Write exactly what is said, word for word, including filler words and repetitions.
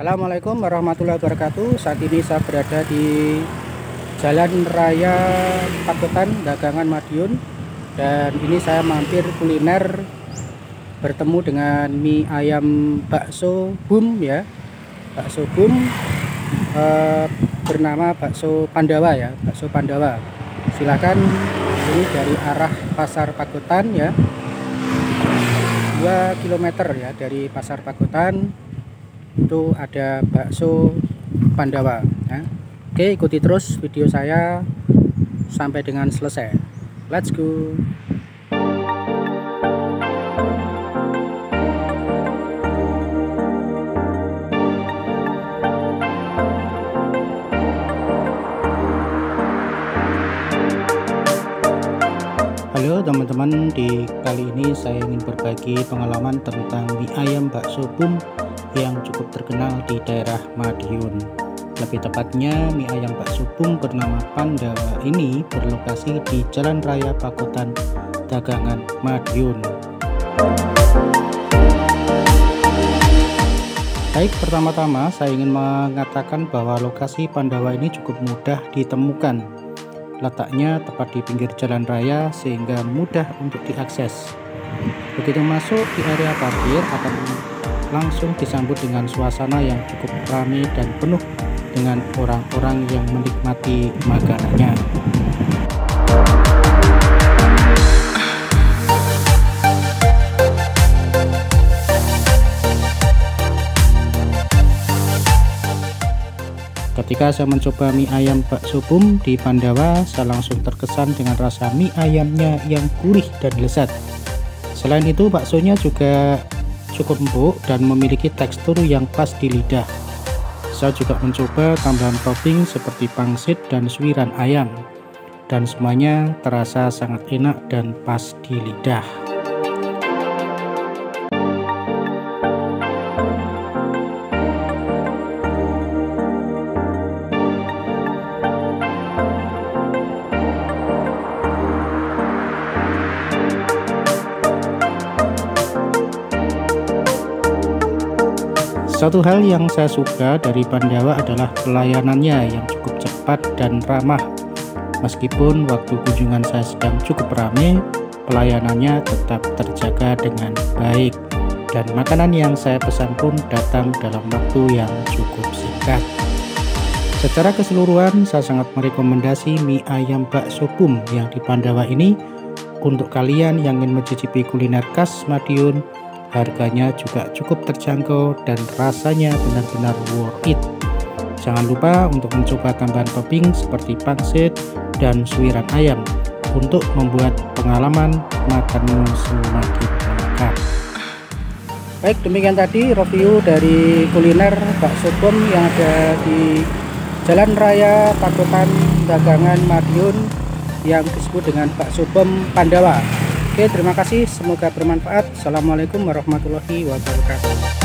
Assalamualaikum warahmatullahi wabarakatuh. Saat ini saya berada di Jalan Raya Pakutan, Dagangan Madiun. Dan ini saya mampir kuliner, bertemu dengan mie ayam bakso Boom ya. Bakso Boom eh, bernama bakso Pandawa ya, bakso Pandawa. Silakan, ini dari arah Pasar Pakutan ya. dua kilometer ya dari Pasar Pakutan. Itu ada bakso Pandawa ya. Oke, ikuti terus video saya sampai dengan selesai. Let's go. Halo teman-teman, di kali ini saya ingin berbagi pengalaman tentang mie ayam bakso Boom yang cukup terkenal di daerah Madiun. Lebih tepatnya, mie ayam bakso Boom bernama Pandawa ini berlokasi di Jalan Raya Pakutan, Dagangan Madiun. Baik, pertama-tama saya ingin mengatakan bahwa lokasi Pandawa ini cukup mudah ditemukan. Letaknya tepat di pinggir jalan raya sehingga mudah untuk diakses. Begitu masuk di area parkir akan langsung disambut dengan suasana yang cukup ramai dan penuh dengan orang-orang yang menikmati makanannya. Ketika saya mencoba mie ayam bakso Boom di Pandawa, saya langsung terkesan dengan rasa mie ayamnya yang gurih dan lezat. Selain itu, baksonya juga cukup empuk dan memiliki tekstur yang pas di lidah. Saya juga mencoba tambahan topping seperti pangsit dan suiran ayam, dan semuanya terasa sangat enak dan pas di lidah. Satu hal yang saya suka dari Pandawa adalah pelayanannya yang cukup cepat dan ramah. Meskipun waktu kunjungan saya sedang cukup ramai, pelayanannya tetap terjaga dengan baik. Dan makanan yang saya pesan pun datang dalam waktu yang cukup singkat. Secara keseluruhan, saya sangat merekomendasi mie ayam bakso Boom yang di Pandawa ini untuk kalian yang ingin mencicipi kuliner khas Madiun. Harganya juga cukup terjangkau dan rasanya benar-benar worth it. Jangan lupa untuk mencoba tambahan topping seperti pangsit dan suiran ayam untuk membuat pengalaman makanmu semakin lengkap. Baik, demikian tadi review dari kuliner bakso Boom yang ada di Jalan Raya Pakutan, Dagangan Madiun yang disebut dengan bakso Boom Pandawa. Oke, terima kasih, semoga bermanfaat. Assalamualaikum warahmatullahi wabarakatuh.